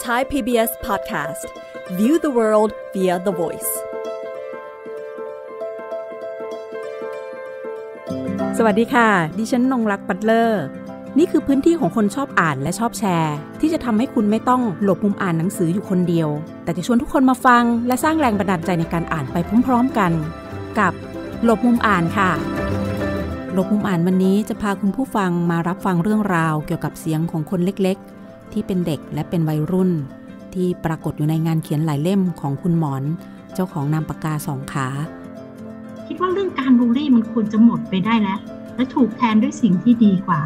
Thai PBS Podcast View the world via the voice สวัสดีค่ะดิฉันนงรักปัตเลอร์นี่คือพื้นที่ของคนชอบอ่านและชอบแชร์ที่จะทำให้คุณไม่ต้องหลบมุมอ่านหนังสืออยู่คนเดียวแต่จะชวนทุกคนมาฟังและสร้างแรงบันดาลใจในการอ่านไปพร้อมๆกันกับหลบมุมอ่านค่ะหลบมุมอ่านวันนี้จะพาคุณผู้ฟังมารับฟังเรื่องราวเกี่ยวกับเสียงของคนเล็กๆที่เป็นเด็กและเป็นวัยรุ่นที่ปรากฏอยู่ในงานเขียนหลายเล่มของคุณหมอนเจ้าของนามปากกาสองขาคิดว่าเรื่องการบูลลี่มันควรจะหมดไปได้แล้วและถูกแทนด้วยสิ่งที่ดีกว่า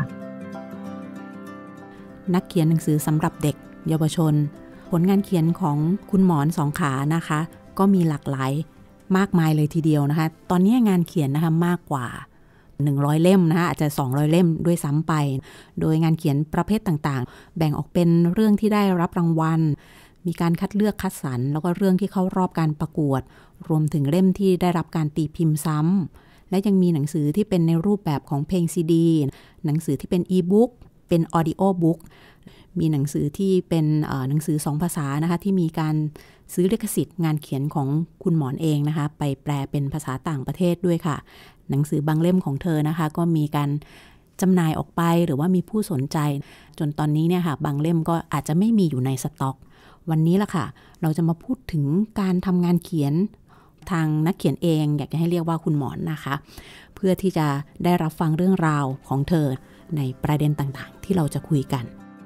นักเขียนหนังสือสำหรับเด็กเยาวชนผลงานเขียนของคุณหมอนสองขานะคะก็มีหลากหลายมากมายเลยทีเดียวนะคะตอนนี้งานเขียนนะคะมากกว่า100เล่มนะคะอาจจะ200เล่มด้วยซ้ำไปโดยงานเขียนประเภทต่างๆแบ่งออกเป็นเรื่องที่ได้รับรางวัลมีการคัดเลือกคัดสรรแล้วก็เรื่องที่เข้ารอบการประกวดรวมถึงเล่มที่ได้รับการตีพิมพ์ซ้ำและยังมีหนังสือที่เป็นในรูปแบบของเพลงซีดีหนังสือที่เป็นอีบุ๊กเป็นออดิโอบุ๊กมีหนังสือที่เป็นหนังสือ2ภาษานะคะที่มีการซื้อลิขสิทธิ์งานเขียนของคุณหมอนเองนะคะไปแปลเป็นภาษาต่างประเทศด้วยค่ะหนังสือบางเล่มของเธอนะคะก็มีการจำหน่ายออกไปหรือว่ามีผู้สนใจจนตอนนี้เนี่ยค่ะบางเล่มก็อาจจะไม่มีอยู่ในสต็อกวันนี้ล่ะค่ะเราจะมาพูดถึงการทำงานเขียนทางนักเขียนเองอยากจะให้เรียกว่าคุณหมอนนะคะเพื่อที่จะได้รับฟังเรื่องราวของเธอในประเด็นต่างๆที่เราจะคุยกัน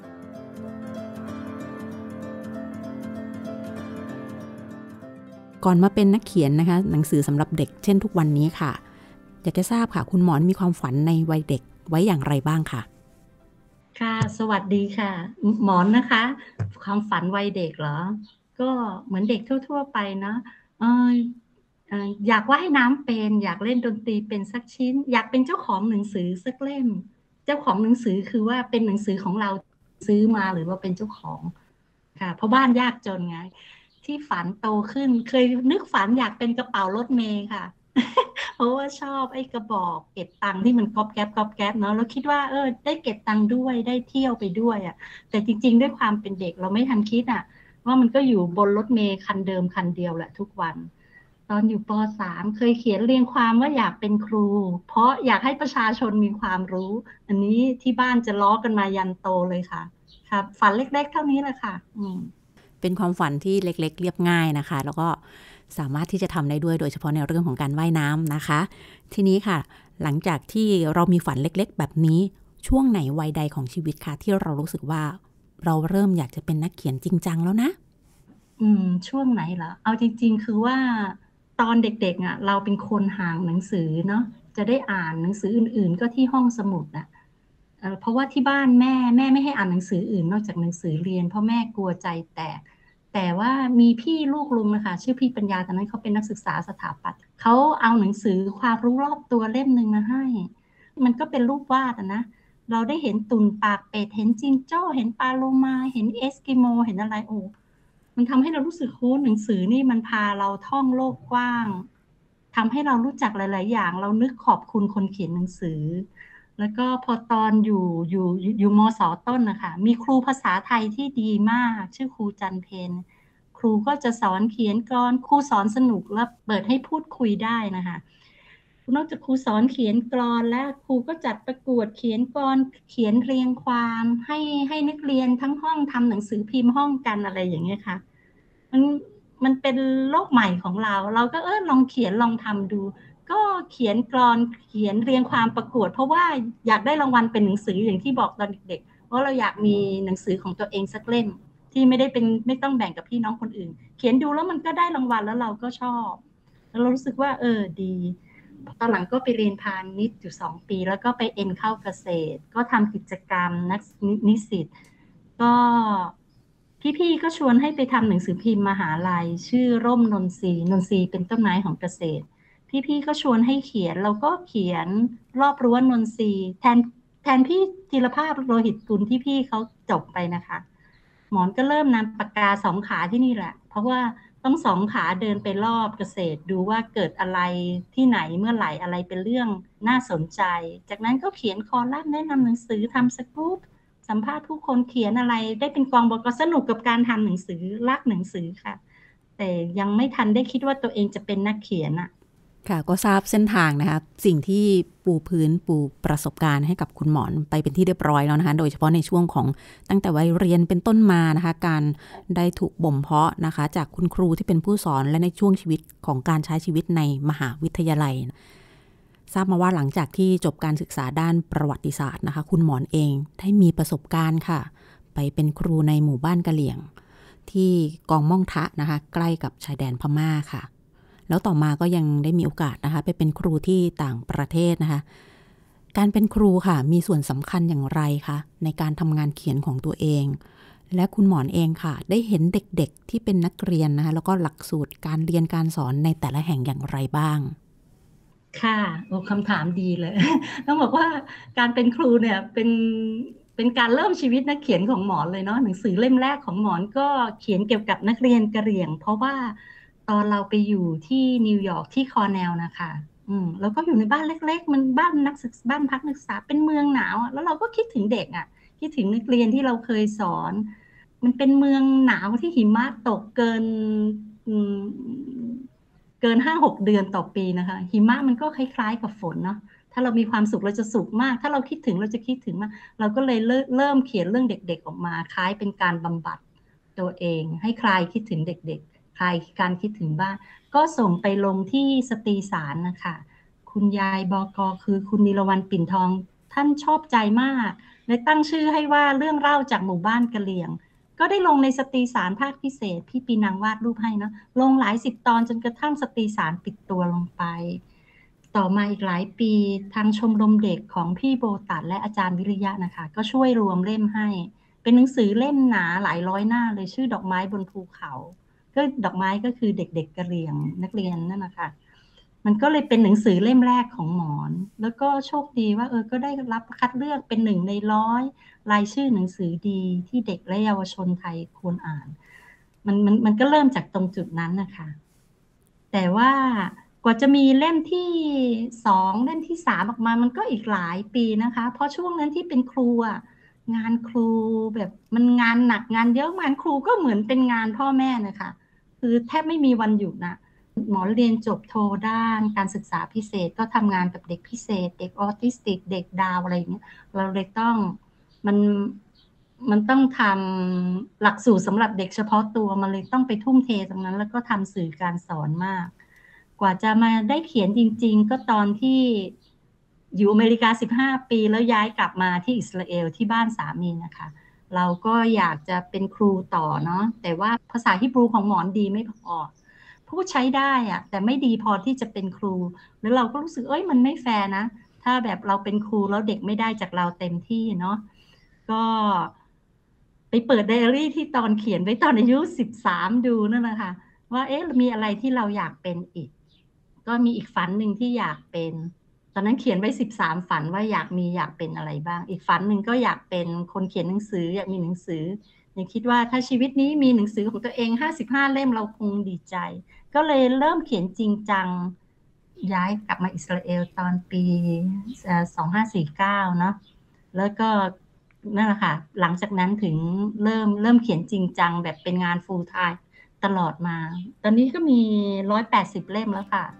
ก่อนมาเป็นนักเขียนนะคะหนังสือสำหรับเด็กเช่นทุกวันนี้ค่ะอยากจะทราบค่ะคุณหมอนมีความฝันในวัยเด็กไว้อย่างไรบ้างค่ะค่ะสวัสดีค่ะหมอนนะคะความฝันวัยเด็กเหรอก็เหมือนเด็กทั่วๆไปนะอยากว่ายน้ำเป็นอยากเล่นดนตรีเป็นสักชิ้นอยากเป็นเจ้าของหนังสือสักเล่มเจ้าของหนังสือคือว่าเป็นหนังสือของเราซื้อมาหรือว่าเป็นเจ้าของค่ะเพราะบ้านยากจนไงที่ฝันโตขึ้นเคยนึกฝันอยากเป็นกระเป๋ารถเมล์ค่ะ เพราะว่าชอบไอ้กระบอกเก็บตังค์ที่มันก๊อบแก๊บก๊อบแก๊บเนาะแล้วคิดว่าได้เก็บตังค์ด้วยได้เที่ยวไปด้วยอ่ะแต่จริงๆด้วยความเป็นเด็กเราไม่ทันคิดอ่ะว่ามันก็อยู่บนรถเมล์คันเดิมคันเดียวแหละทุกวันตอนอยู่ป.3 เคยเขียนเรียงความว่าอยากเป็นครูเพราะอยากให้ประชาชนมีความรู้อันนี้ที่บ้านจะล้อกันมายันโตเลยค่ะครับฝันเล็กๆเท่านี้แหละค่ะเป็นความฝันที่เล็กๆเรียบง่ายนะคะแล้วก็สามารถที่จะทำได้ด้วยโดยเฉพาะในเรื่องของการว่ายน้ำนะคะทีนี้ค่ะหลังจากที่เรามีฝันเล็กๆแบบนี้ช่วงไหนวัยใดของชีวิตค่ะที่เรารู้สึกว่าเราเริ่มอยากจะเป็นนักเขียนจริงจังแล้วนะช่วงไหนเหรอเอาจริงๆคือว่าตอนเด็กๆอ่ะเราเป็นคนห่างหนังสือเนาะจะได้อ่านหนังสืออื่นๆก็ที่ห้องสมุดอ่ะเพราะว่าที่บ้านแม่ไม่ให้อ่านหนังสืออื่นนอกจากหนังสือเรียนเพราะแม่กลัวใจแตกแต่ว่ามีพี่ลูกลุงนะคะชื่อพี่ปัญญาตอนนั้นเขาเป็นนักศึกษาสถาปัตย์เขาเอาหนังสือความรู้รอบตัวเล่มนึงมาให้มันก็เป็นรูปวาดนะเราได้เห็นตุ่นปากเป็ดเห็นจิงโจ้เห็นปลาโลมาเห็นเอสกิโมเห็นอะไรมันทำให้เรารู้สึกโหหนังสือนี่มันพาเราท่องโลกกว้างทำให้เรารู้จักหลายๆอย่างเรานึกขอบคุณคนเขียนหนังสือแล้วก็พอตอนอยู่มศ.ต้นนะคะมีครูภาษาไทยที่ดีมากชื่อครูจันเพนครูก็จะสอนเขียนกลครูสอนสนุกและเปิดให้พูดคุยได้นะคะนอกจากครูสอนเขียนกลอนและครูก็จัดประกวดเขียนกลอนเขียนเรียงความให้นักเรียนทั้งห้องทำหนังสือพิมพ์ห้องกันอะไรอย่างเงี้ยค่ะมันเป็นโลกใหม่ของเราก็ลองเขียนลองทำดูก็เขียนกลอนเขียนเรียงความประกวดเพราะว่าอยากได้รางวัลเป็นหนังสืออย่างที่บอกตอนเด็กๆเพราะเราอยากมีหนังสือของตัวเองสักเล่มที่ไม่ต้องแบ่งกับพี่น้องคนอื่นเขียนดูแล้วมันก็ได้รางวัลแล้วเราก็ชอบแล้วเรารู้สึกว่าดีตอนหลังก็ไปเรียนพาณิชย์อยู่2 ปีแล้วก็ไปเอ็นเข้าเกษตรก็ทำกิจกรรมนักนิสิตก็พี่ๆก็ชวนให้ไปทำหนังสือพิมพ์มหาลัยชื่อร่มนนทรีเป็นต้นไม้ของเกษตรพี่ๆก็ชวนให้เขียนเราก็เขียนรอบรั้วนนทรีแทนพี่ธีรภาพโลหิตกุลที่พี่เขาจบไปนะคะหมอนก็เริ่มนำปากกา2 ขาที่นี่แหละเพราะว่าต้อง2 ขาเดินไปรอบเกษตรดูว่าเกิดอะไรที่ไหนเมื่อไหร่อะไรเป็นเรื่องน่าสนใจจากนั้นก็เขียนคอลัมน์แนะนำหนังสือทำสกู๊ปสสัมภาษณ์ผู้คนเขียนอะไรได้เป็นกองบกสนุกกับการทำหนังสือรักหนังสือค่ะแต่ยังไม่ทันได้คิดว่าตัวเองจะเป็นนักเขียนค่ะก็ทราบเส้นทางนะคะสิ่งที่ปูพื้นปูประสบการณ์ให้กับคุณหมอนไปเป็นที่เรียบร้อยแล้วนะคะโดยเฉพาะในช่วงของตั้งแต่วัยเรียนเป็นต้นมานะคะการได้ถูกบ่มเพาะนะคะจากคุณครูที่เป็นผู้สอนและในช่วงชีวิตของการใช้ชีวิตในมหาวิทยาลัยทราบมาว่าหลังจากที่จบการศึกษาด้านประวัติศาสตร์นะคะคุณหมอนเองได้มีประสบการณ์ค่ะไปเป็นครูในหมู่บ้านกะเหรี่ยงที่กองม่องทะนะคะใกล้กับชายแดนพม่าค่ะแล้วต่อมาก็ยังได้มีโอกาสนะคะไปเป็นครูที่ต่างประเทศนะคะการเป็นครูค่ะมีส่วนสำคัญอย่างไรคะในการทำงานเขียนของตัวเองและคุณหมอนเองค่ะได้เห็นเด็กๆที่เป็นนักเรียนนะคะแล้วก็หลักสูตรการเรียนการสอนในแต่ละแห่งอย่างไรบ้างค่ะคำถามดีเลย ต้องบอกว่าการเป็นครูเนี่ยเป็นการเริ่มชีวิตนักเขียนของหมอนเลยเนาะหนังสือเล่มแรกของหมอนก็เขียนเกี่ยวกับนักเรียนกะเหรี่ยงเพราะว่าตอนเราไปอยู่ที่นิวยอร์กที่คอร์เนลนะคะแล้วก็อยู่ในบ้านเล็กๆมันบ้านนักศึกษาบ้านพักนักศึกษาเป็นเมืองหนาวแล้วเราก็คิดถึงเด็กคิดถึงนักเรียนที่เราเคยสอนมันเป็นเมืองหนาวที่หิมะตกเกิน 5-6 เดือนต่อปีนะคะหิมะมันก็คล้ายๆกับฝนเนาะถ้าเรามีความสุขเราจะสุขมากถ้าเราคิดถึงเราจะคิดถึงมากเราก็เลยเริ่มเขียนเรื่องเด็กๆออกมาคล้ายเป็นการบำบัดตัวเองให้คลายคิดถึงเด็กๆคลายการคิดถึงบ้านก็ส่งไปลงที่สตรีสารนะคะคุณยายบก.คือคุณนิรวรรณปิ่นทองท่านชอบใจมากเลยตั้งชื่อให้ว่าเรื่องเล่าจากหมู่บ้านกะเหรี่ยงก็ได้ลงในสตรีสารภาคพิเศษพี่ปีนังวาดรูปให้เนาะลงหลาย10 ตอนจนกระทั่งสตรีสารปิดตัวลงไปต่อมาอีกหลายปีทางชมรมเด็กของพี่โบตัดและอาจารย์วิริยะนะคะก็ช่วยรวมเล่มให้เป็นหนังสือเล่มหนาหลายร้อยหน้าเลยชื่อดอกไม้บนภูเขาก็ดอกไม้ก็คือเด็กๆกะเหรี่ยงนักเรียนนั่นนะคะมันก็เลยเป็นหนังสือเล่มแรกของหมอนแล้วก็โชคดีว่าก็ได้รับคัดเลือกเป็น1 ใน 100รายชื่อหนังสือดีที่เด็กและเยาวชนไทยควรอ่านมันก็เริ่มจากตรงจุดนั้นนะคะแต่ว่ากว่าจะมีเล่มที่2เล่มที่3ออกมามันก็อีกหลายปีนะคะเพราะช่วงนั้นที่เป็นครูงานครูแบบมันงานหนักงานเยอะงานครูก็เหมือนเป็นงานพ่อแม่นะคะคือแทบไม่มีวันหยุดหมอเรียนจบโทด้านการศึกษาพิเศษก็ทำงานกับเด็กพิเศษเด็กออทิสติกเด็กดาวอะไรอย่างเงี้ยเราเลยต้องมันต้องทำหลักสูตรสำหรับเด็กเฉพาะตัวมันเลยต้องไปทุ่มเทตรงนั้นแล้วก็ทำสื่อการสอนมากกว่าจะมาได้เขียนจริงๆก็ตอนที่อยู่อเมริกา15 ปีแล้วย้ายกลับมาที่อิสราเอลที่บ้านสามีนะคะเราก็อยากจะเป็นครูต่อเนาะแต่ว่าภาษาฮิบรูของหมอนดีไม่พอพูดใช้ได้แต่ไม่ดีพอที่จะเป็นครูแล้วเราก็รู้สึกมันไม่แฟร์นะถ้าแบบเราเป็นครูแล้วเด็กไม่ได้จากเราเต็มที่เนาะก็ไปเปิดไดอารี่ที่ตอนเขียนไว้ตอนอายุ13ดูนั่นนะคะว่ามีอะไรที่เราอยากเป็นอีกก็มีอีกฝันหนึ่งที่อยากเป็นตอนนั้นเขียนไว้13ฝันว่าอยากเป็นอะไรบ้างอีกฝันหนึ่งก็อยากเป็นคนเขียนหนังสืออยากมีหนังสือยังคิดว่าถ้าชีวิตนี้มีหนังสือของตัวเอง55 เล่มเราคงดีใจก็เลยเริ่มเขียนจริงจังย้ายกลับมาอิสราเอลตอนปี2549เนาะแล้วก็นั่นแหละค่ะหลังจากนั้นถึงเริ่มเขียนจริงจังแบบเป็นงาน full time ตลอดมาตอนนี้ก็มี180 เล่มแล้วค่ะ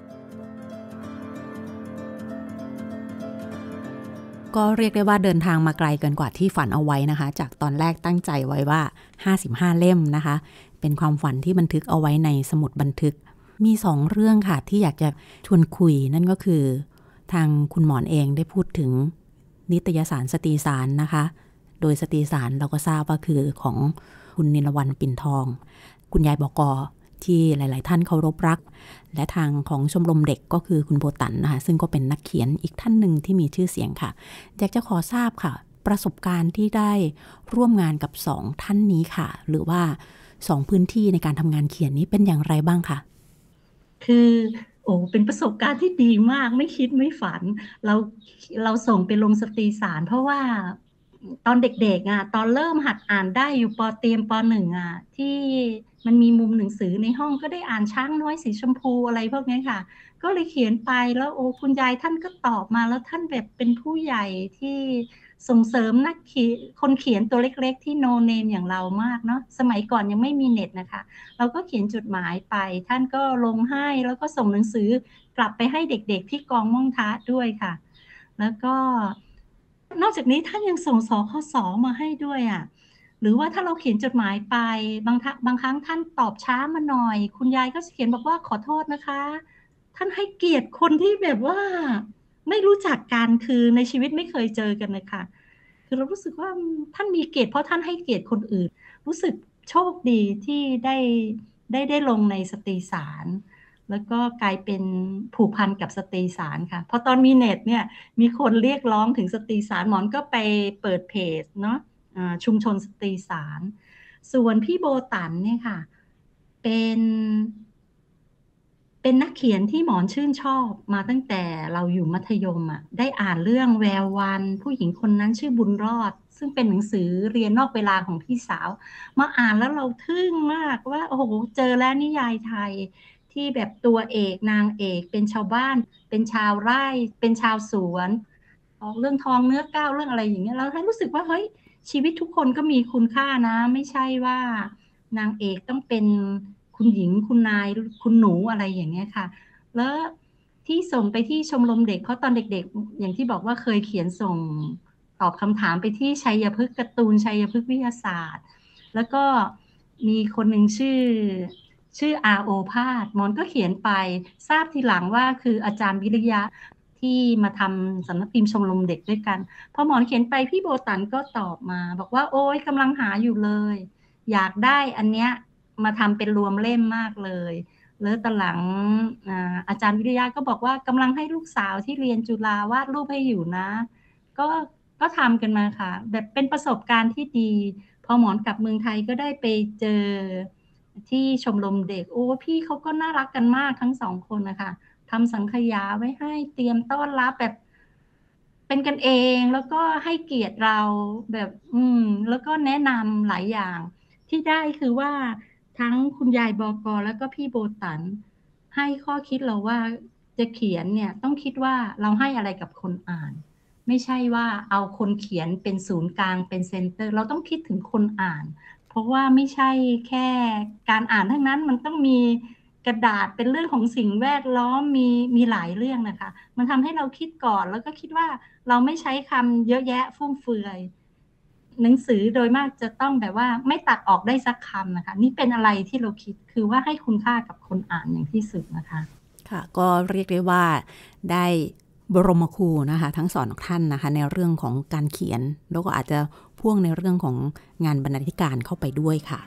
ก็เรียกได้ว่าเดินทางมาไกลเกินกว่าที่ฝันเอาไว้นะคะจากตอนแรกตั้งใจไว้ว่า55 เล่มนะคะเป็นความฝันที่บันทึกเอาไว้ในสมุดบันทึกมี2 เรื่องค่ะที่อยากจะชวนคุยนั่นก็คือทางคุณหมอนเองได้พูดถึงนิตยสารสตรีสารนะคะโดยสตรีสารเราก็ทราบว่าคือของคุณนิรวรรณปิ่นทองคุณยายบก.ที่หลายๆท่านเคารพรักและทางของชมรมเด็กก็คือคุณโบตันนะคะซึ่งก็เป็นนักเขียนอีกท่านหนึ่งที่มีชื่อเสียงค่ะอยากจะขอทราบค่ะประสบการณ์ที่ได้ร่วมงานกับ2 ท่านนี้ค่ะหรือว่า2 พื้นที่ในการทำงานเขียนนี้เป็นอย่างไรบ้างคะคือเป็นประสบการณ์ที่ดีมากไม่คิดไม่ฝันเราส่งไปลงสตรีสารเพราะว่าตอนเด็กๆตอนเริ่มหัดอ่านได้อยู่ป.เตรียมป.1ที่มันมีมุมหนังสือในห้องก็ได้อ่านช้างน้อยสีชมพูอะไรพวกนี้ค่ะก็เลยเขียนไปแล้วคุณยายท่านก็ตอบมาแล้วท่านแบบเป็นผู้ใหญ่ที่ส่งเสริมนักเขียนคนเขียนตัวเล็กๆที่โนเนมอย่างเรามากเนาะสมัยก่อนยังไม่มีเน็ตนะคะเราก็เขียนจดหมายไปท่านก็ลงให้แล้วก็ส่งหนังสือกลับไปให้เด็กๆที่กองม่องทะด้วยค่ะแล้วก็นอกจากนี้ท่านยังส่งสคส.มาให้ด้วยอ่ะหรือว่าถ้าเราเขียนจดหมายไปบางครั้งท่านตอบช้ามาหน่อยคุณยายก็เขียนบอกว่าขอโทษนะคะท่านให้เกียรติคนที่แบบว่าไม่รู้จักกันคือในชีวิตไม่เคยเจอกันนะคะคือเรารู้สึกว่าท่านมีเกียรติเพราะท่านให้เกียรติคนอื่นรู้สึกโชคดีที่ได้ลงในสตรีสารแล้วก็กลายเป็นผูกพันกับสตรีสารค่ะพอตอนมีเน็ตเนี่ยมีคนเรียกร้องถึงสตรีสารหมอนก็ไปเปิดเพจเนาะชุมชนสตรีสารส่วนพี่โบตันเนี่ยค่ะเป็นนักเขียนที่หมอนชื่นชอบมาตั้งแต่เราอยู่มัธยมอ่ะได้อ่านเรื่องแวววันผู้หญิงคนนั้นชื่อบุญรอดซึ่งเป็นหนังสือเรียนนอกเวลาของพี่สาวมาอ่านแล้วเราทึ่งมากว่าโอ้โหเจอแล้วนิยายไทยที่แบบตัวเอกนางเอกเป็นชาวบ้านเป็นชาวไร่เป็นชาวสวนออกเรื่องทองเนื้อก้าวเรื่องอะไรอย่างเงี้ยเราให้รู้สึกว่าเฮ้ยชีวิตทุกคนก็มีคุณค่านะไม่ใช่ว่านางเอกต้องเป็นคุณหญิงคุณนายคุณหนูอะไรอย่างเงี้ยค่ะแล้วที่ส่งไปที่ชมรมเด็กเพราะตอนเด็กๆอย่างที่บอกว่าเคยเขียนส่งตอบคำถามไปที่ชัยพฤกษ์การ์ตูนชัยพฤกษ์วิทยาศาสตร์แล้วก็มีคนหนึ่งชื่ออาโอภาสมอนก็เขียนไปทราบทีหลังว่าคืออาจารย์วิริยะที่มาทำสำนักพิมพ์ชมรมเด็กด้วยกันพอหมอนเขียนไปพี่โบตันก็ตอบมาบอกว่าโอ๊ยกำลังหาอยู่เลยอยากได้อันเนี้ยมาทำเป็นรวมเล่มมากเลยแล้วตอนหลังอาจารย์วิริยะก็บอกว่ากำลังให้ลูกสาวที่เรียนจุฬาวาดรูปให้อยู่นะก็ทำกันมาค่ะแบบเป็นประสบการณ์ที่ดีพอหมอนกลับเมืองไทยก็ได้ไปเจอที่ชมรมเด็กโอ้พี่เขาก็น่ารักกันมากทั้งสองคนนะคะทำสังขยาไว้ให้เตรียมต้อนรับแบบเป็นกันเองแล้วก็ให้เกียรติเราแบบแล้วก็แนะนำหลายอย่างที่ได้คือว่าทั้งคุณยายบก.แล้วก็พี่โบตันให้ข้อคิดเราว่าจะเขียนเนี่ยต้องคิดว่าเราให้อะไรกับคนอ่านไม่ใช่ว่าเอาคนเขียนเป็นศูนย์กลางเป็นเซ็นเตอร์เราต้องคิดถึงคนอ่านเพราะว่าไม่ใช่แค่การอ่านทั้งนั้นมันต้องมีกระดาษเป็นเรื่องของสิ่งแวดล้อมมีหลายเรื่องนะคะมันทำให้เราคิดก่อนแล้วก็คิดว่าเราไม่ใช้คำเยอะแยะฟุ่มเฟือยหนังสือโดยมากจะต้องแบบว่าไม่ตัดออกได้สักคำนะคะนี่เป็นอะไรที่เราคิดคือว่าให้คุณค่ากับคนอ่านอย่างที่สุดนะคะค่ะก็เรียกได้ว่าได้บรมครูนะคะทั้งสอนท่านนะคะในเรื่องของการเขียนแล้วก็อาจจะพ่วงในเรื่องของงานบรรณาธิการเข้าไปด้วยค่ะ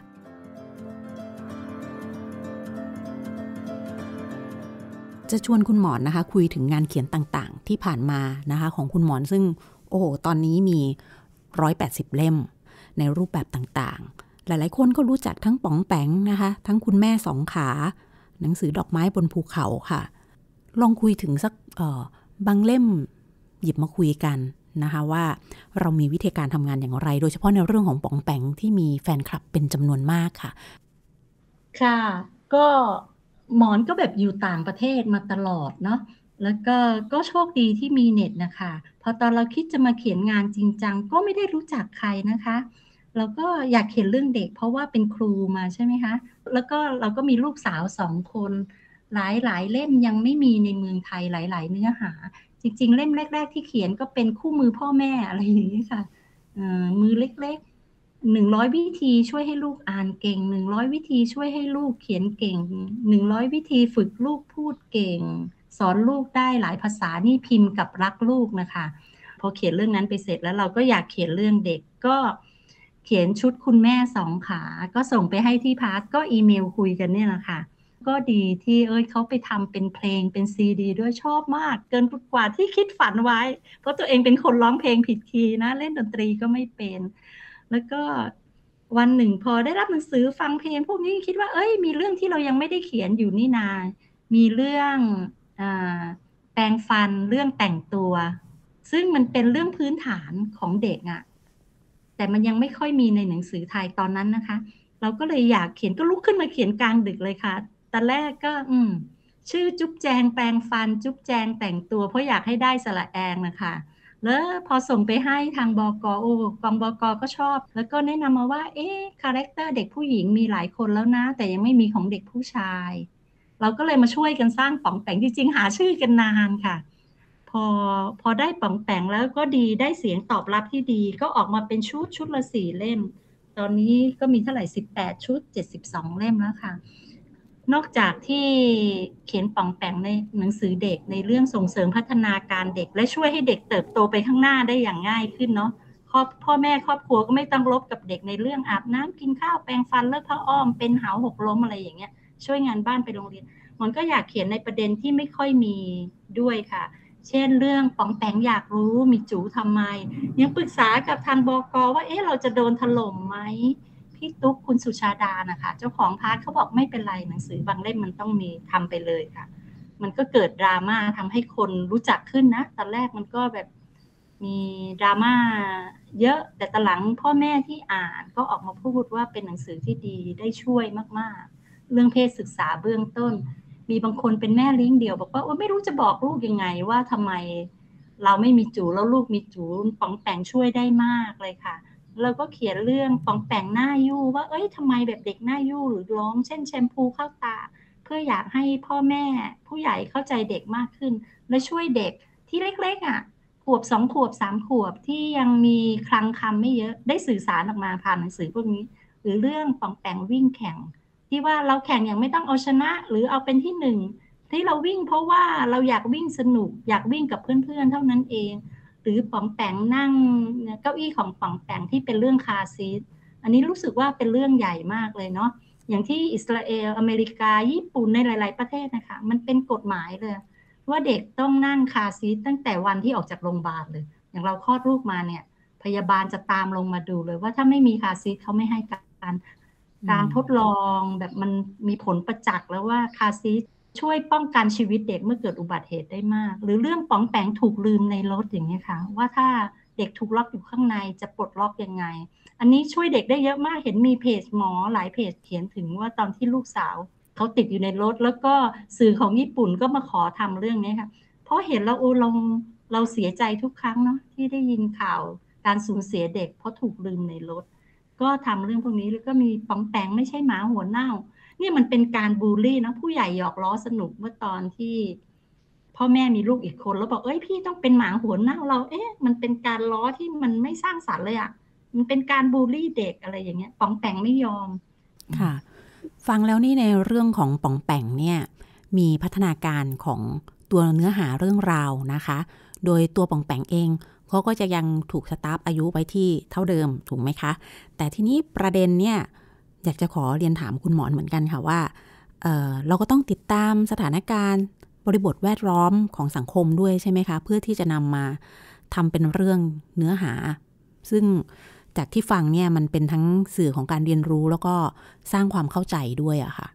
จะชวนคุณหมอนนะคะคุยถึงงานเขียนต่างๆที่ผ่านมานะคะของคุณหมอนซึ่งโอ้โหตอนนี้มี180เล่มในรูปแบบต่างๆหลายๆคนก็รู้จักทั้งป๋องแปงนะคะทั้งคุณแม่สองขาหนังสือดอกไม้บนภูเขาค่ะลองคุยถึงสักบางเล่มหยิบมาคุยกันนะคะว่าเรามีวิธีการทำงานอย่างไรโดยเฉพาะในเรื่องของป๋องแปงที่มีแฟนคลับเป็นจำนวนมากค่ะค่ะก็หมอนก็แบบอยู่ต่างประเทศมาตลอดเนาะแล้วก็โชคดีที่มีเน็ตนะคะพอตอนเราคิดจะมาเขียนงานจริงจังก็ไม่ได้รู้จักใครนะคะเราก็อยากเขียนเรื่องเด็กเพราะว่าเป็นครูมาใช่ไหมคะแล้วก็เราก็มีลูกสาว2 คนหลายเล่มยังไม่มีในเมืองไทยหลายๆเนื้อหาจริงๆเล่มแรกๆที่เขียนก็เป็นคู่มือพ่อแม่อะไรอย่างนี้ค่ะมือเล็กๆ100วิธีช่วยให้ลูกอ่านเก่ง100วิธีช่วยให้ลูกเขียนเก่ง100วิธีฝึกลูกพูดเก่งสอนลูกได้หลายภาษานี่พิมพ์กับรักลูกนะคะพอเขียนเรื่องนั้นไปเสร็จแล้วเราก็อยากเขียนเรื่องเด็กก็เขียนชุดคุณแม่2 ขาก็ส่งไปให้ที่พาร์ทก็อีเมลคุยกันเนี่ยแหละค่ะก็ดีที่เขาไปทำเป็นเพลงเป็นซีดีด้วยชอบมากเกินกว่าที่คิดฝันไว้เพราะตัวเองเป็นคนร้องเพลงผิดคีย์นะเล่นดนตรีก็ไม่เป็นแล้วก็วันหนึ่งพอได้รับหนังสือฟังเพลงพวกนี้คิดว่ามีเรื่องที่เรายังไม่ได้เขียนอยู่นี่นามีเรื่องแปรงฟันเรื่องแต่งตัวซึ่งมันเป็นเรื่องพื้นฐานของเด็กอะแต่มันยังไม่ค่อยมีในหนังสือไทยตอนนั้นนะคะเราก็เลยอยากเขียนก็ลุกขึ้นมาเขียนกลางดึกเลยค่ะตอนแรกก็ชื่อจุ๊บแจงแปรงฟันจุ๊บแจงแต่งตัวเพราะอยากให้ได้สระแองนะคะแล้วพอส่งไปให้ทางบก.กองบก.ก็ชอบแล้วก็แนะนำมาว่าคาแรคเตอร์เด็กผู้หญิงมีหลายคนแล้วนะแต่ยังไม่มีของเด็กผู้ชายเราก็เลยมาช่วยกันสร้างป๋องแปงจริงๆหาชื่อกันนานค่ะพอพอได้ป๋องแปงแล้วก็ดีได้เสียงตอบรับที่ดีก็ออกมาเป็นชุดละ4เล่มตอนนี้ก็มีเท่าไหร่18ชุด72เล่มแล้วค่ะนอกจากที่เขียนป๋องแปงในหนังสือเด็กในเรื่องส่งเสริมพัฒนาการเด็กและช่วยให้เด็กเติบโตไปข้างหน้าได้อย่างง่ายขึ้นเนาะพ่อแม่ครอบครัวก็ไม่ต้องรบกับเด็กในเรื่องอาบน้ำกินข้าวแปรงฟันเลิกผ้าอ้อมเป็นหาวหกล้มอะไรอย่างเงี้ยช่วยงานบ้านไปโรงเรียนมันก็อยากเขียนในประเด็นที่ไม่ค่อยมีด้วยค่ะเช่นเรื่องป๋องแปงอยากรู้มีจูทำไมยังปรึกษากับทางบก.ว่าเราจะโดนถล่มไหมพี่ตุ๊กคุณสุชาดานะคะเจ้าของพาร์ทเขาบอกไม่เป็นไรหนังสือบางเล่มมันต้องมีทำไปเลยค่ะมันก็เกิดดราม่าทำให้คนรู้จักขึ้นนะตอนแรกมันก็แบบมีดราม่าเยอะแต่ตอนหลังพ่อแม่ที่อ่านก็ออกมาพูดว่าเป็นหนังสือที่ดีได้ช่วยมากๆเรื่องเพศศึกษาเบื้องต้นมีบางคนเป็นแม่เลี้ยงเดี่ยวบอกว่าไม่รู้จะบอกลูกยังไงว่าทำไมเราไม่มีจูแล้วลูกมีจูป๋องแปงช่วยได้มากเลยค่ะเราก็เขียนเรื่องป๋องแปงหน้ายู่ว่าทำไมแบบเด็กหน้ายู่หรือร้องเช่นแชมพูเข้าตาเพื่ออยากให้พ่อแม่ผู้ใหญ่เข้าใจเด็กมากขึ้นและช่วยเด็กที่เล็กๆขวบ2 ขวบ3 ขวบที่ยังมีคลังคำไม่เยอะได้สื่อสารออกมาผ่านหนังสือพวกนี้หรือเรื่องป๋องแปงวิ่งแข่งที่ว่าเราแข่งอย่างไม่ต้องเอาชนะหรือเอาเป็นที่1ที่เราวิ่งเพราะว่าเราอยากวิ่งสนุกอยากวิ่งกับเพื่อนๆเท่านั้นเองหรือป๋องแปงนั่งเก้าอี้ของป๋องแปงที่เป็นเรื่องคาร์ซีทอันนี้รู้สึกว่าเป็นเรื่องใหญ่มากเลยเนาะอย่างที่อิสราเอลอเมริกาญี่ปุ่นในหลายๆประเทศนะคะมันเป็นกฎหมายเลยว่าเด็กต้องนั่งคาร์ซีทตั้งแต่วันที่ออกจากโรงพยาบาลเลยอย่างเราคลอดลูกมาเนี่ยพยาบาลจะตามลงมาดูเลยว่าถ้าไม่มีคาร์ซีทเขาไม่ให้การทดลองแบบมันมีผลประจักษ์แล้วว่าคาร์ซีทช่วยป้องกันชีวิตเด็กเมื่อเกิดอุบัติเหตุได้มากหรือเรื่องป๋องแปงถูกลืมในรถอย่างเงี้ยค่ะว่าถ้าเด็กถูกล็อกอยู่ข้างในจะปลดล็อกยังไงอันนี้ช่วยเด็กได้เยอะมากเห็นมีเพจหมอหลายเพจเขียนถึงว่าตอนที่ลูกสาวเขาติดอยู่ในรถแล้วก็สื่อของญี่ปุ่นก็มาขอทำเรื่องนี้ค่ะเพราะเห็นแล้วเราเสียใจทุกครั้งเนาะที่ได้ยินข่าวการสูญเสียเด็กเพราะถูกลืมในรถก็ทำเรื่องพวกนี้แล้วก็มีป๋องแปงไม่ใช่หมาหัวเน่าเนี่ยมันเป็นการบูลลี่นะผู้ใหญ่หยอกล้อสนุกเมื่อตอนที่พ่อแม่มีลูกอีกคนแล้วบอกพี่ต้องเป็นหมาหัวเน่าเรามันเป็นการล้อที่มันไม่สร้างสรรค์เลยอ่ะมันเป็นการบูลลี่เด็กอะไรอย่างเงี้ยป๋องแปงไม่ยอมค่ะฟังแล้วนี่ในเรื่องของป๋องแปงเนี่ยมีพัฒนาการของตัวเนื้อหาเรื่องราวนะคะโดยตัวป๋องแปงเองเขาก็จะยังถูกสตาร์ฟอายุไว้ที่เท่าเดิมถูกไหมคะแต่ทีนี้ประเด็นเนี่ยอยากจะขอเรียนถามคุณหมอนเหมือนกันค่ะว่าเราก็ต้องติดตามสถานการณ์บริบทแวดล้อมของสังคมด้วยใช่ไหมคะเพื่อที่จะนำมาทำเป็นเรื่องเนื้อหาซึ่งจากที่ฟังเนี่ยมันเป็นทั้งสื่อของการเรียนรู้แล้วก็สร้างความเข้าใจด้วยอะค่ะ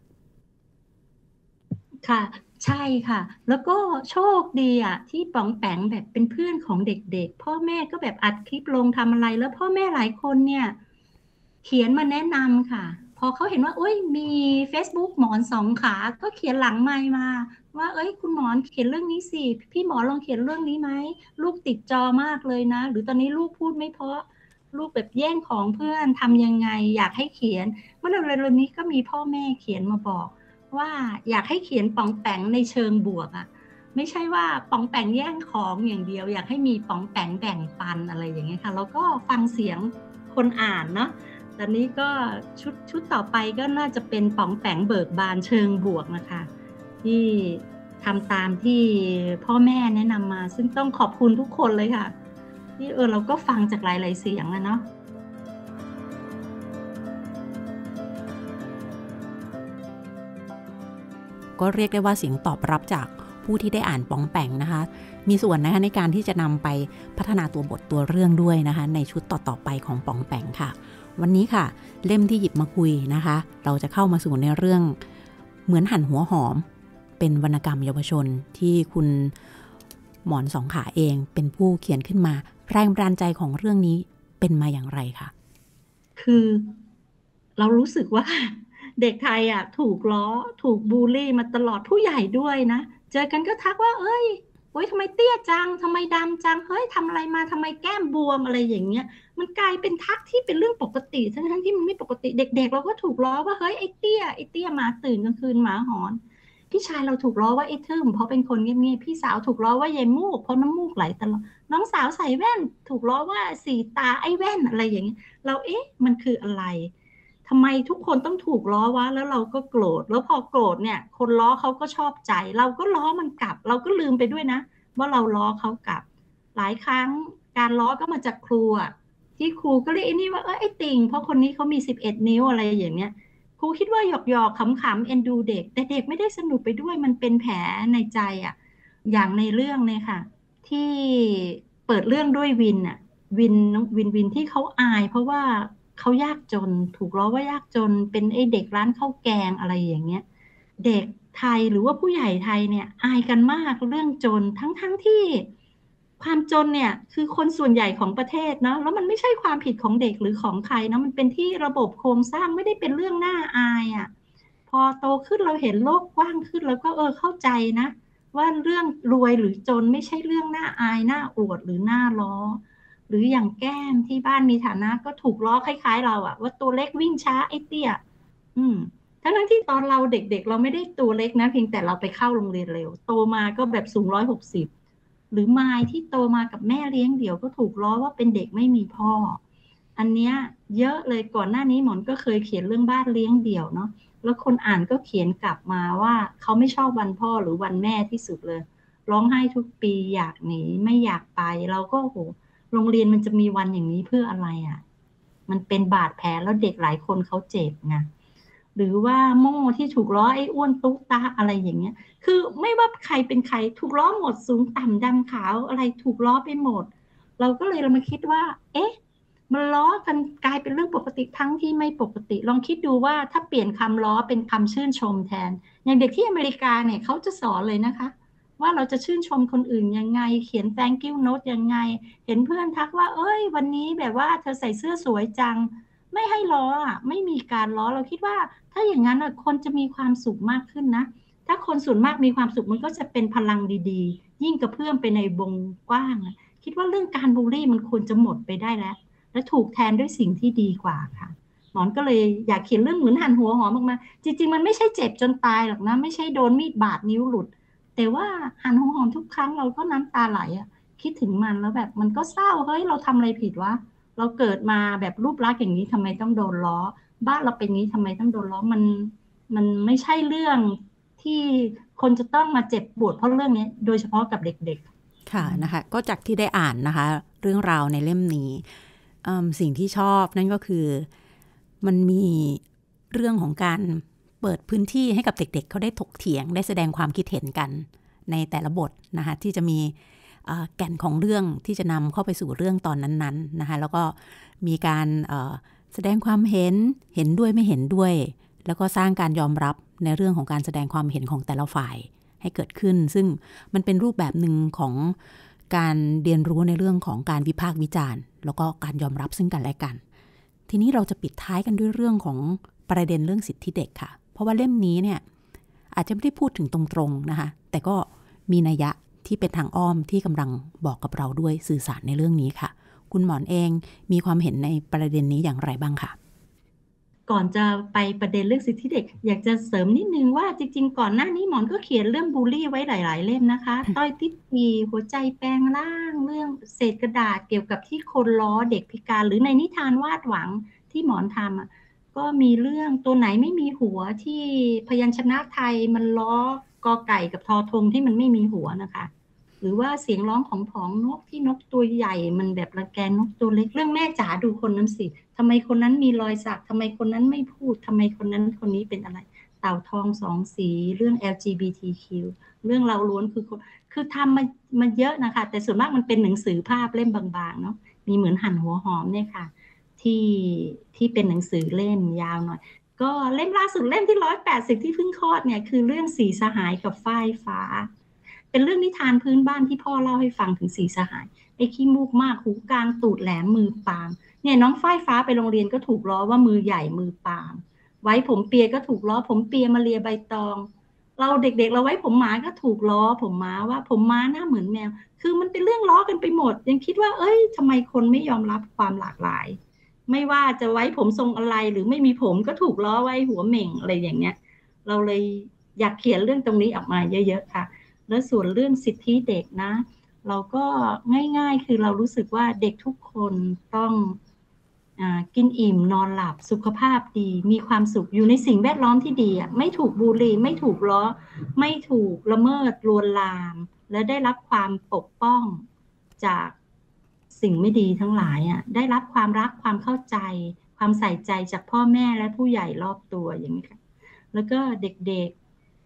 ค่ะใช่ค่ะแล้วก็โชคดีที่ป๋องแปงแบบเป็นเพื่อนของเด็กๆพ่อแม่ก็แบบอัดคลิปลงทำอะไรแล้วพ่อแม่หลายคนเนี่ยเขียนมาแนะนำค่ะพอเขาเห็นว่ามี Facebook หมอนสองขาก็เขียนหลังไมค์มาว่าคุณหมอนเขียนเรื่องนี้สิพี่หมอลองเขียนเรื่องนี้ไหมลูกติดจอมากเลยนะหรือตอนนี้ลูกพูดไม่เพราะลูกแบบแย่งของเพื่อนทำยังไงอยากให้เขียนเมื่อเร็วๆนี้ก็มีพ่อแม่เขียนมาบอกว่าอยากให้เขียนป๋องแปงในเชิงบวกไม่ใช่ว่าป๋องแปงแย่งของอย่างเดียวอยากให้มีป๋องแปงแบ่งปันอะไรอย่างเงี้ยค่ะแล้วก็ฟังเสียงคนอ่านเนาะตอนนี้ก็ชุดต่อไปก็น่าจะเป็นป๋องแปงเบิกบานเชิงบวกนะคะที่ทำตามที่พ่อแม่แนะนำมาซึ่งต้องขอบคุณทุกคนเลยค่ะที่เราก็ฟังจากหลายๆเสียงเนาะก็เรียกได้ว่าเสียงตอบรับจากผู้ที่ได้อ่านป๋องแปงนะคะมีส่วนนะคะในการที่จะนำไปพัฒนาตัวบทตัวเรื่องด้วยนะคะในชุดต่อๆไปของป๋องแปงค่ะวันนี้ค่ะเล่มที่หยิบมาคุยนะคะเราจะเข้ามาสู่ในเรื่องเหมือนหั่นหัวหอมเป็นวรรณกรรมเยาวชนที่คุณหมอนสองขาเองเป็นผู้เขียนขึ้นมาแรงบันดาลใจของเรื่องนี้เป็นมาอย่างไรคะคือเรารู้สึกว่าเด็กไทยถูกล้อถูกบูลลี่มาตลอดผู้ใหญ่ด้วยนะเจอกันก็ทักว่าโอ๊ยทำไมเตี้ยจังทำไมดำจังเฮ้ยทำอะไรมาทำไมแก้มบวมอะไรอย่างเงี้ยมันกลายเป็นทักที่เป็นเรื่องปกติทั้งที่มันไม่ปกติเด็กๆเราก็ถูกล้อว่าเฮ้ยไอ้เตี้ยมาตื่นกลางคืนหมาหอนพี่ชายเราถูกล้อว่าไอ้ทึมเพราะเป็นคนเงียบๆพี่สาวถูกล้อว่ายายมูกเพราะน้ำมูกไหลตลอดน้องสาวใส่แว่นถูกล้อว่าสีตาไอ้แว่นอะไรอย่างเงี้ยเรามันคืออะไรทำไมทุกคนต้องถูกล้อวะแล้วเราก็โกรธแล้วพอโกรธเนี่ยคนล้อเขาก็ชอบใจเราก็ล้อมันกลับเราก็ลืมไปด้วยนะว่าเราล้อเขากลับหลายครั้งการล้อก็มาจากครูอะที่ครูก็เรียกไอ้นี่ว่าไอ้ติ่งเพราะคนนี้เขามี11 นิ้วอะไรอย่างเงี้ยครูคิดว่าหยอกขำๆเอ็นดูเด็กแต่เด็กไม่ได้สนุกไปด้วยมันเป็นแผลในใจอะอย่างในเรื่องเนี่ยค่ะที่เปิดเรื่องด้วยวินอะวินที่เขาอายเพราะว่าเขายากจนถูกล้อว่ายากจนเป็นไอ้เด็กร้านข้าวแกงอะไรอย่างเงี้ยเด็กไทยหรือว่าผู้ใหญ่ไทยเนี่ยอายกันมากเรื่องจนทั้งที่ความจนเนี่ยคือคนส่วนใหญ่ของประเทศเนาะแล้วมันไม่ใช่ความผิดของเด็กหรือของใครนะมันเป็นที่ระบบโครงสร้างไม่ได้เป็นเรื่องน่าอายอ่ะพอโตขึ้นเราเห็นโลกกว้างขึ้นแล้วก็เข้าใจนะว่าเรื่องรวยหรือจนไม่ใช่เรื่องน่าอายน่าอวดหรือน่าล้อหรืออย่างแก้มที่บ้านมีฐานะก็ถูกล้อคล้ายๆเราอะว่าตัวเล็กวิ่งช้าไอ้เตี้ยอืม ทั้งที่ตอนเราเด็กๆเราไม่ได้ตัวเล็กนะเพียงแต่เราไปเข้าโรงเรียนเร็วโตมาก็แบบสูง160หรือมายที่โตมากับแม่เลี้ยงเดี่ยวก็ถูกล้อว่าเป็นเด็กไม่มีพ่ออันเนี้ยเยอะเลยก่อนหน้านี้หมอนก็เคยเขียนเรื่องบ้านเลี้ยงเดี่ยวเนาะแล้วคนอ่านก็เขียนกลับมาว่าเขาไม่ชอบวันพ่อหรือวันแม่ที่สุดเลยร้องไห้ทุกปีอยากหนีไม่อยากไปเราก็โหโรงเรียนมันจะมีวันอย่างนี้เพื่ออะไรอ่ะมันเป็นบาดแผลแล้วเด็กหลายคนเขาเจ็บไง หรือว่าโม่ที่ถูกล้อไอ้อ้วนตุ๊กตาอะไรอย่างเงี้ยคือไม่ว่าใครเป็นใครถูกล้อหมดสูงต่ำดำขาวอะไรถูกล้อไปหมดเราก็เลยเรามาคิดว่ามันล้อกันกลายเป็นเรื่องปกติทั้งที่ไม่ปกติลองคิดดูว่าถ้าเปลี่ยนคำล้อเป็นคำชื่นชมแทนอย่างเด็กที่อเมริกาเนี่ยเขาจะสอนเลยนะคะว่าเราจะชื่นชมคนอื่นยังไงเขียน thank you note ยังไงเห็นเพื่อนทักว่าเอ้ยวันนี้แบบว่าเธอใส่เสื้อสวยจังไม่ให้ล้ออ่ะไม่มีการล้อเราคิดว่าถ้าอย่างนั้นคนจะมีความสุขมากขึ้นนะถ้าคนส่วนมากมีความสุขมันก็จะเป็นพลังดีๆยิ่งกระเพื่อมไปในวงกว้างคิดว่าเรื่องการบูลลี่มันควรจะหมดไปได้แล้วและถูกแทนด้วยสิ่งที่ดีกว่าค่ะหมอนก็เลยอยากเขียนเรื่องเหมือนหั่นหัวหอมออกมาจริงๆมันไม่ใช่เจ็บจนตายหรอกนะไม่ใช่โดนมีดบาดนิ้วหลุดแต่ว่าหั่นหัวหอมทุกครั้งเราก็น้ำตาไหลคิดถึงมันแล้วแบบมันก็เศร้าเฮ้ยเราทำอะไรผิดวะเราเกิดมาแบบรูปลักษณ์อย่างนี้ทำไมต้องโดนล้อบ้านเราเป็นงี้ทำไมต้องโดนล้อมันไม่ใช่เรื่องที่คนจะต้องมาเจ็บปวดเพราะเรื่องนี้โดยเฉพาะกับเด็กๆค่ะนะคะก็จากที่ได้อ่านนะคะเรื่องราวในเล่มนี้สิ่งที่ชอบนั่นก็คือมันมีเรื่องของการเปิดพื้นที่ให้กับเด็กๆเขาได้ถกเถียงได้แสดงความคิดเห็นกันในแต่ละบทนะคะที่จะมีแก่นของเรื่องที่จะนำเข้าไปสู่เรื่องตอนนั้นๆนะคะแล้วก็มีการแสดงความเห็นด้วยไม่เห็นด้วยแล้วก็สร้างการยอมรับในเรื่องของการแสดงความเห็นของแต่ละฝ่ายให้เกิดขึ้นซึ่งมันเป็นรูปแบบหนึ่งของการเรียนรู้ในเรื่องของการวิพากษ์วิจารณ์แล้วก็การยอมรับซึ่งกันและกันทีนี้เราจะปิดท้ายกันด้วยเรื่องของประเด็นเรื่องสิทธิเด็กค่ะเพราะว่าเล่มนี้เนี่ยอาจจะไม่ได้พูดถึงตรงๆนะคะแต่ก็มีนัยยะที่เป็นทางอ้อมที่กำลังบอกกับเราด้วยสื่อสารในเรื่องนี้ค่ะคุณหมอนเองมีความเห็นในประเด็นนี้อย่างไรบ้างคะก่อนจะไปประเด็นเรื่องสิทธิเด็กอยากจะเสริมนิดนึงว่าจริงๆก่อนหน้านี้หมอนก็เขียนเรื่องบูลลี่ไว้หลายๆเล่มนะคะต้อยติดปีหัวใจแปลงร่างเรื่องเศษกระดาษเกี่ยวกับที่คนล้อเด็กพิการหรือในนิทานวาดหวังที่หมอนทำก็มีเรื่องตัวไหนไม่มีหัวที่พยัญชนะไทยมันล้อกอไก่กับทอทงที่มันไม่มีหัวนะคะหรือว่าเสียงร้องของผองนกที่นกตัวใหญ่มันแบบรังแกนกตัวเล็กเรื่องแม่จ๋าดูคนนั้นสิทำไมคนนั้นมีรอยสักทำไมคนนั้นไม่พูดทำไมคนนั้นคนนี้เป็นอะไรเต่าทอง2 สีเรื่อง LGBTQ เรื่องเราล้วนคือทำมันเยอะนะคะแต่ส่วนมากมันเป็นหนังสือภาพเล่มบางๆเนาะมีเหมือนหั่นหัวหอมเนี่ยค่ะที่เป็นหนังสือเล่มยาวหน่อยก็เล่มล่าสุดเล่มที่180ที่เพิ่งคลอดเนี่ยคือเรื่องสีสหายกับฝ้ายฟ้าเป็นเรื่องนิทานพื้นบ้านที่พ่อเล่าให้ฟังถึงสีสหายไอ้ขี้มูกมากหูกลางตูดแหลมมือปามเนี่ยน้องฝ้ายฟ้าไปโรงเรียนก็ถูกล้อว่ามือใหญ่มือปามไว้ผมเปียก็ถูกล้อผมเปียมาเลียใบตองเราเด็กๆเราไว้ผมหมาก็ถูกล้อผมม้าว่าผมม้าหน้าเหมือนแมวคือมันเป็นเรื่องล้อกันไปหมดยังคิดว่าทำไมคนไม่ยอมรับความหลากหลายไม่ว่าจะไว้ผมทรงอะไรหรือไม่มีผมก็ถูกล้อไว้หัวเหม่งอะไรอย่างเงี้ยเราเลยอยากเขียนเรื่องตรงนี้ออกมาเยอะๆค่ะแล้วส่วนเรื่องสิทธิเด็กนะเราก็ง่ายๆคือเรารู้สึกว่าเด็กทุกคนต้องกินอิ่มนอนหลับสุขภาพดีมีความสุขอยู่ในสิ่งแวดล้อมที่ดีไม่ถูกบูลลี่ไม่ถูกล้อไม่ถูกละเมิดลวนลามและได้รับความปกป้องจากสิ่งไม่ดีทั้งหลายได้รับความรักความเข้าใจความใส่ใจจากพ่อแม่และผู้ใหญ่รอบตัวอย่างนี้ค่ะแล้วก็เด็ก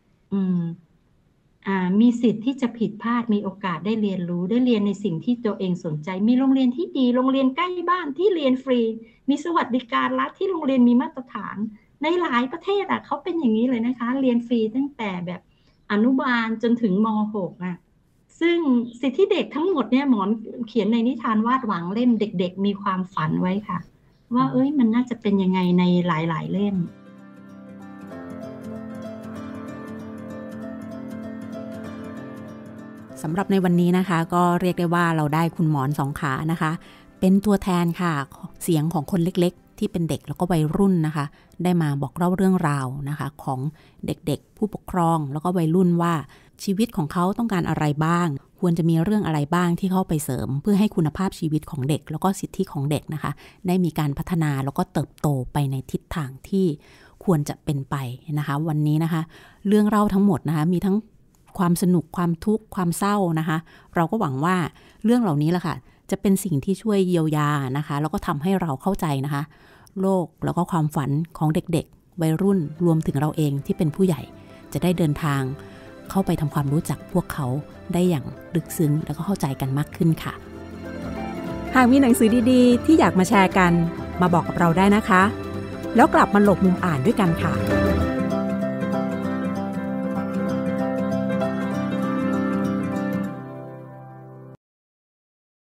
ๆมีสิทธิ์ที่จะผิดพลาดมีโอกาสได้เรียนรู้ได้เรียนในสิ่งที่ตัวเองสนใจมีโรงเรียนที่ดีโรงเรียนใกล้บ้านที่เรียนฟรีมีสวัสดิการรัฐที่โรงเรียนมีมาตรฐานในหลายประเทศเขาเป็นอย่างนี้เลยนะคะเรียนฟรีตั้งแต่แบบอนุบาลจนถึงม.6 ซึ่งสิทธิเด็กทั้งหมดเนี่ยหมอนเขียนในนิทานวาดหวังเล่มเด็กๆมีความฝันไว้ค่ะว่ามันน่าจะเป็นยังไงในหลายๆเล่มสำหรับในวันนี้นะคะก็เรียกได้ว่าเราได้คุณหมอนสองขานะคะเป็นตัวแทนค่ะเสียงของคนเล็กๆที่เป็นเด็กแล้วก็วัยรุ่นนะคะได้มาบอกเล่าเรื่องราวนะคะของเด็กๆผู้ปกครองแล้วก็วัยรุ่นว่าชีวิตของเขาต้องการอะไรบ้างควรจะมีเรื่องอะไรบ้างที่เข้าไปเสริมเพื่อให้คุณภาพชีวิตของเด็กแล้วก็สิทธิของเด็กนะคะได้มีการพัฒนาแล้วก็เติบโตไปในทิศทางที่ควรจะเป็นไปนะคะวันนี้นะคะเรื่องเล่าทั้งหมดนะคะมีทั้งความสนุกความทุกข์ความเศร้านะคะเราก็หวังว่าเรื่องเหล่านี้แหละค่ะจะเป็นสิ่งที่ช่วยเยียวยานะคะแล้วก็ทำให้เราเข้าใจนะคะโลกแล้วก็ความฝันของเด็กๆวัยรุ่นรวมถึงเราเองที่เป็นผู้ใหญ่จะได้เดินทางเข้าไปทำความรู้จักพวกเขาได้อย่างลึกซึ้งแล้วก็เข้าใจกันมากขึ้นค่ะหากมีหนังสือดีๆที่อยากมาแชร์กันมาบอกกับเราได้นะคะแล้วกลับมาหลบมุมอ่านด้วยกันค่ะ